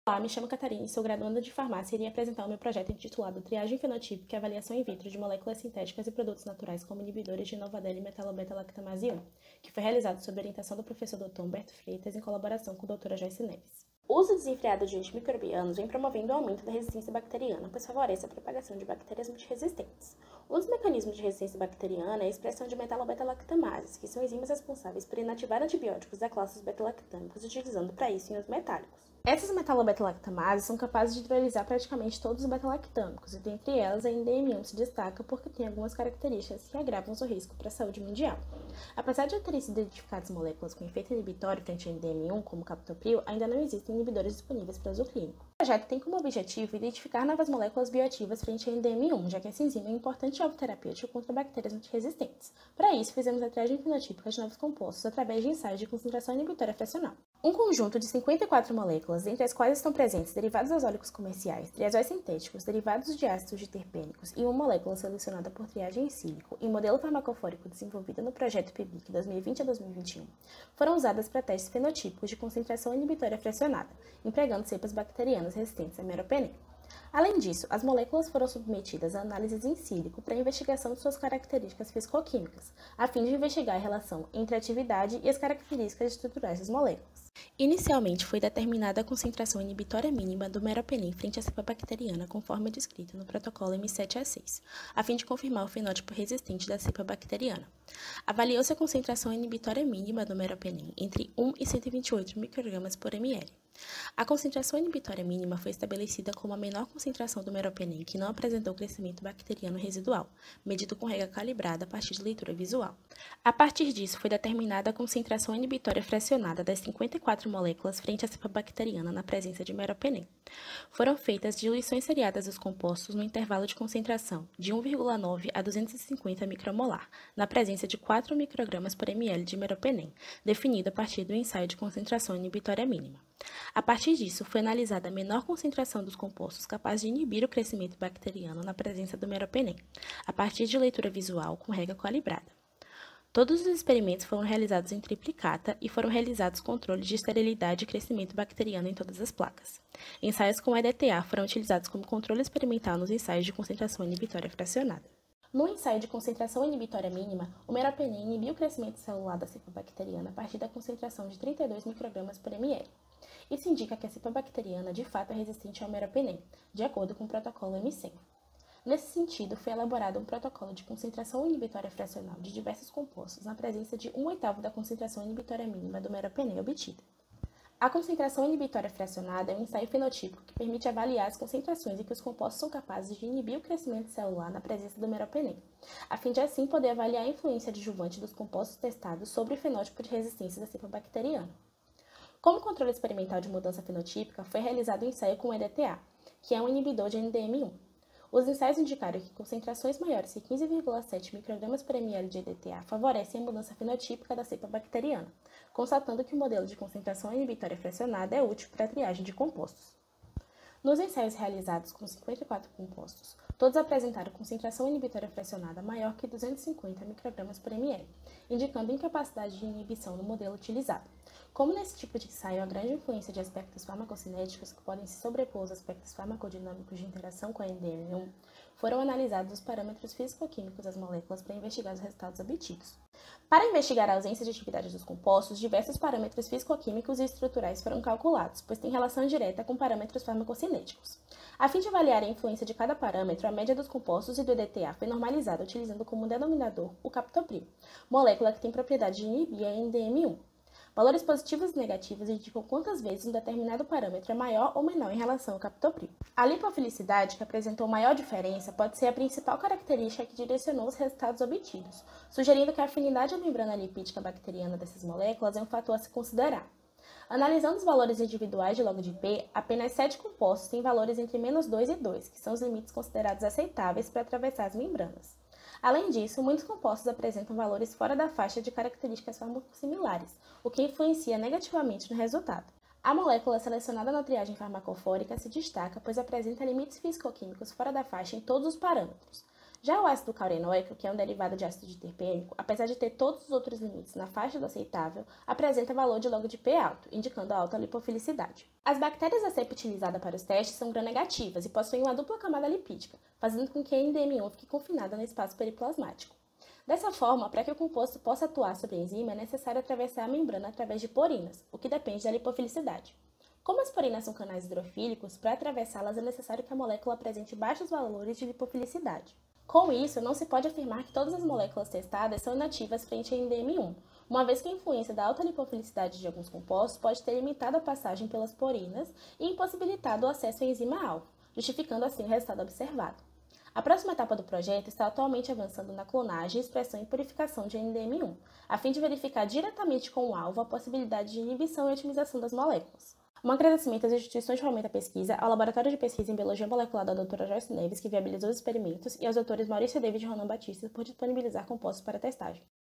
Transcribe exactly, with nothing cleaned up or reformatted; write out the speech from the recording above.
Olá, me chamo Catarina e sou graduanda de farmácia e irei apresentar o meu projeto intitulado Triagem Fenotípica e Avaliação in Vitro de Moléculas Sintéticas e Produtos Naturais como Inibidores de Novadelli Metalobeta-Lactamase um, que foi realizado sob orientação do professor doutor Humberto Freitas em colaboração com a doutora Joyce Neves. O uso desenfreado de antimicrobianos vem promovendo o aumento da resistência bacteriana, pois favorece a propagação de bactérias multiresistentes. Um dos mecanismos de resistência bacteriana é a expressão de metalobeta-lactamases, que são enzimas responsáveis por inativar antibióticos da classe dos beta-lactâmicos, utilizando para isso íons metálicos. Essas metalobeta-lactamases são capazes de hidrolisar praticamente todos os beta-lactâmicos, e dentre elas a N D M um se destaca porque tem algumas características que agravam seu risco para a saúde mundial. Apesar de já terem sido identificadas moléculas com efeito inibitório frente a N D M um, como o captopril, ainda não existem inibidores disponíveis para uso clínico. O projeto tem como objetivo identificar novas moléculas bioativas frente a N D M um, já que essa enzima é um importante alvo terapêutico contra bactérias multiresistentes. Para isso, fizemos a triagem fenotípica de novos compostos através de ensaios de concentração inibitória fracional. Um conjunto de cinquenta e quatro moléculas, entre as quais estão presentes derivados azólicos comerciais, triazóis sintéticos, derivados de ácidos diterpênicos e uma molécula selecionada por triagem em sílico em modelo farmacofórico desenvolvido no projeto P I B I C dois mil e vinte a dois mil e vinte e um, foram usadas para testes fenotípicos de concentração inibitória fracionada, empregando cepas bacterianas resistentes a meropenem. Além disso, as moléculas foram submetidas a análises in sílico para investigação de suas características fisicoquímicas, a fim de investigar a relação entre a atividade e as características estruturais das moléculas. Inicialmente, foi determinada a concentração inibitória mínima do meropenem frente à cepa bacteriana, conforme descrito no protocolo M sete A seis, a fim de confirmar o fenótipo resistente da cepa bacteriana. Avaliou-se a concentração inibitória mínima do meropenem entre um e cento e vinte e oito microgramas por mililitro. A concentração inibitória mínima foi estabelecida como a menor concentração do meropenem que não apresentou crescimento bacteriano residual, medido com régua calibrada a partir de leitura visual. A partir disso, foi determinada a concentração inibitória fracionada das cinquenta e quatro moléculas frente à cepa bacteriana na presença de meropenem. Foram feitas diluições seriadas dos compostos no intervalo de concentração de um vírgula nove a duzentos e cinquenta micromolar, na presença de quatro microgramas por mililitro de meropenem, definido a partir do ensaio de concentração inibitória mínima. A partir disso, foi analisada a menor concentração dos compostos capaz de inibir o crescimento bacteriano na presença do meropenem, a partir de leitura visual com régua calibrada. Todos os experimentos foram realizados em triplicata e foram realizados controles de esterilidade e crescimento bacteriano em todas as placas. Ensaios com E D T A foram utilizados como controle experimental nos ensaios de concentração inibitória fracionada. No ensaio de concentração inibitória mínima, o meropenem inibiu o crescimento celular da cepa bacteriana a partir da concentração de trinta e dois microgramas por mililitro. Isso indica que a cepa bacteriana de fato é resistente ao meropenem, de acordo com o protocolo M cem. Nesse sentido, foi elaborado um protocolo de concentração inibitória fracional de diversos compostos na presença de um oitavo da concentração inibitória mínima do meropenem obtida. A concentração inibitória fracionada é um ensaio fenotípico que permite avaliar as concentrações em que os compostos são capazes de inibir o crescimento celular na presença do meropenem, a fim de assim poder avaliar a influência adjuvante dos compostos testados sobre o fenótipo de resistência da cepa bacteriana. Como controle experimental de mudança fenotípica, foi realizado o ensaio com E D T A, que é um inibidor de N D M um. Os ensaios indicaram que concentrações maiores que quinze vírgula sete microgramas por mililitro de E D T A favorecem a mudança fenotípica da cepa bacteriana, constatando que o modelo de concentração inibitória fracionada é útil para a triagem de compostos. Nos ensaios realizados com cinquenta e quatro compostos, todos apresentaram concentração inibitória fracionada maior que duzentos e cinquenta microgramas por mililitro, indicando incapacidade de inibição no modelo utilizado. Como nesse tipo de ensaio há grande influência de aspectos farmacocinéticos que podem se sobrepor aos aspectos farmacodinâmicos de interação com a N D M um, foram analisados os parâmetros físico-químicos das moléculas para investigar os resultados obtidos. Para investigar a ausência de atividade dos compostos, diversos parâmetros físico-químicos e estruturais foram calculados, pois têm relação direta com parâmetros farmacocinéticos. A fim de avaliar a influência de cada parâmetro, a média dos compostos e do E D T A foi normalizada utilizando como denominador o captopril, molécula que tem propriedade de inibir a N D M um. Valores positivos e negativos indicam quantas vezes um determinado parâmetro é maior ou menor em relação ao captopril. A lipofilicidade, que apresentou maior diferença, pode ser a principal característica que direcionou os resultados obtidos, sugerindo que a afinidade à membrana lipídica bacteriana dessas moléculas é um fator a se considerar. Analisando os valores individuais de log de P, apenas sete compostos têm valores entre menos dois e dois, que são os limites considerados aceitáveis para atravessar as membranas. Além disso, muitos compostos apresentam valores fora da faixa de características farmacossimilares, o que influencia negativamente no resultado. A molécula selecionada na triagem farmacofórica se destaca, pois apresenta limites fisicoquímicos fora da faixa em todos os parâmetros. Já o ácido caurenoico, que é um derivado de ácido diterpênico, apesar de ter todos os outros limites na faixa do aceitável, apresenta valor de log de P alto, indicando a alta lipofilicidade. As bactérias a cepa utilizada para os testes são gram-negativas e possuem uma dupla camada lipídica, fazendo com que a N D M um fique confinada no espaço periplasmático. Dessa forma, para que o composto possa atuar sobre a enzima, é necessário atravessar a membrana através de porinas, o que depende da lipofilicidade. Como as porinas são canais hidrofílicos, para atravessá-las é necessário que a molécula apresente baixos valores de lipofilicidade. Com isso, não se pode afirmar que todas as moléculas testadas são inativas frente a N D M um, uma vez que a influência da alta lipofilicidade de alguns compostos pode ter limitado a passagem pelas porinas e impossibilitado o acesso à enzima-alvo, justificando assim o resultado observado. A próxima etapa do projeto está atualmente avançando na clonagem, expressão e purificação de N D M um, a fim de verificar diretamente com o alvo a possibilidade de inibição e otimização das moléculas. Um agradecimento às instituições de fomento à pesquisa, ao Laboratório de Pesquisa em Biologia Molecular da doutora Joyce Neves, que viabilizou os experimentos, e aos doutores Maurício David e Ronan Batista por disponibilizar compostos para testagem.